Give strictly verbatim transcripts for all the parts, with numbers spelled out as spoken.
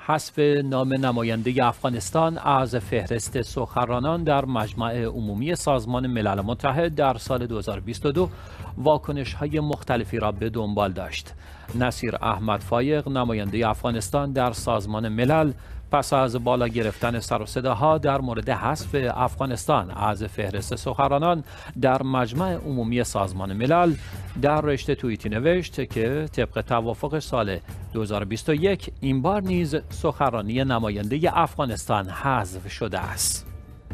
حذف نام نماینده افغانستان از فهرست سخنرانان در مجمع عمومی سازمان ملل متحد در سال دو هزار و بیست و دو واکنش‌های مختلفی را به دنبال داشت. نصیر احمد فایق، نماینده افغانستان در سازمان ملل، پس از بالا گرفتن سر و صداها در مورد حذف افغانستان از فهرست سخنرانان در مجمع عمومی سازمان ملل، در رشته توییتی نوشت که طبق توافق سال دو هزار و بیست و یک این بار نیز سخنرانی نماینده افغانستان حذف شده است.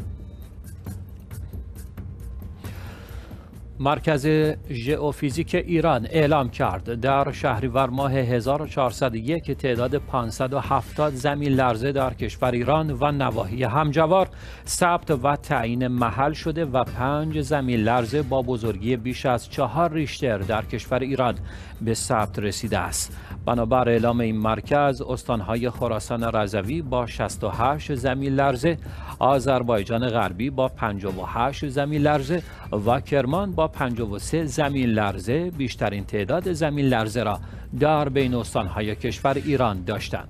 مرکز ژئوفیزیک ایران اعلام کرد در شهریور ماه هزار و چهارصد و یک تعداد پانصد و هفتاد زمین لرزه در کشور ایران و نواحی همجوار ثبت و تعیین محل شده و پنج زمین لرزه با بزرگی بیش از چهار ریشتر در کشور ایران به ثبت رسیده است. بنابر اعلام این مرکز، استانهای خراسان رضوی با شصت و هشت زمین لرزه، آذربایجان غربی با پنجاه و هشت زمین لرزه و کرمان با پنجاه و سه زمین لرزه بیشترین تعداد زمین لرزه را در بین استانهای کشور ایران داشتند.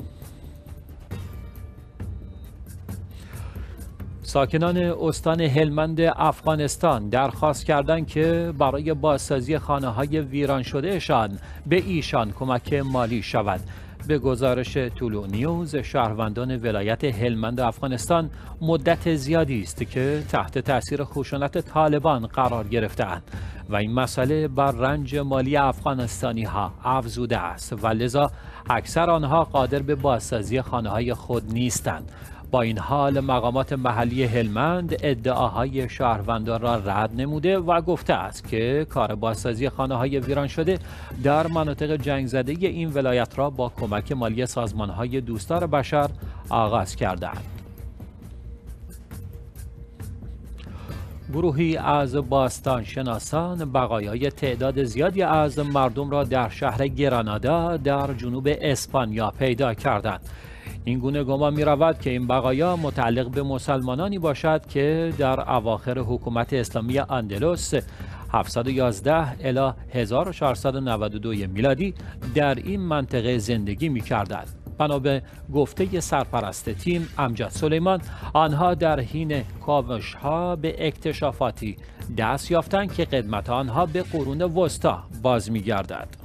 ساکنان استان هلمند افغانستان درخواست کردند که برای بازسازی خانه‌های ویران شدهشان به ایشان کمک مالی شود. به گزارش طلوع نیوز، شهروندان ولایت هلمند افغانستان مدت زیادی است که تحت تاثیر خشونت طالبان قرار گرفته‌اند و این مسئله بر رنج مالی افغانستانی‌ها افزوده است و لذا اکثر آنها قادر به بازسازی خانه‌های خود نیستند. با این حال مقامات محلی هلمند ادعاهای شهروندان را رد نموده و گفته است که کار بازسازی خانه‌های ویران شده در مناطق جنگ زده این ولایت را با کمک مالی سازمان‌های دوستدار بشر آغاز کردند. گروهی از باستانشناسان بقایای تعداد زیادی از مردم را در شهر گرانادا در جنوب اسپانیا پیدا کردند. این گونه گمان می رود که این بقایا متعلق به مسلمانانی باشد که در اواخر حکومت اسلامی اندلس هفتصد و یازده الی هزار و چهارصد و نود و دو میلادی در این منطقه زندگی می کردند. بنا به گفته سرپرست تیم امجد سلیمان، آنها در حین کاوش‌ها به اکتشافاتی دست یافتند که قدمت آنها به قرون وسطی باز می گردد.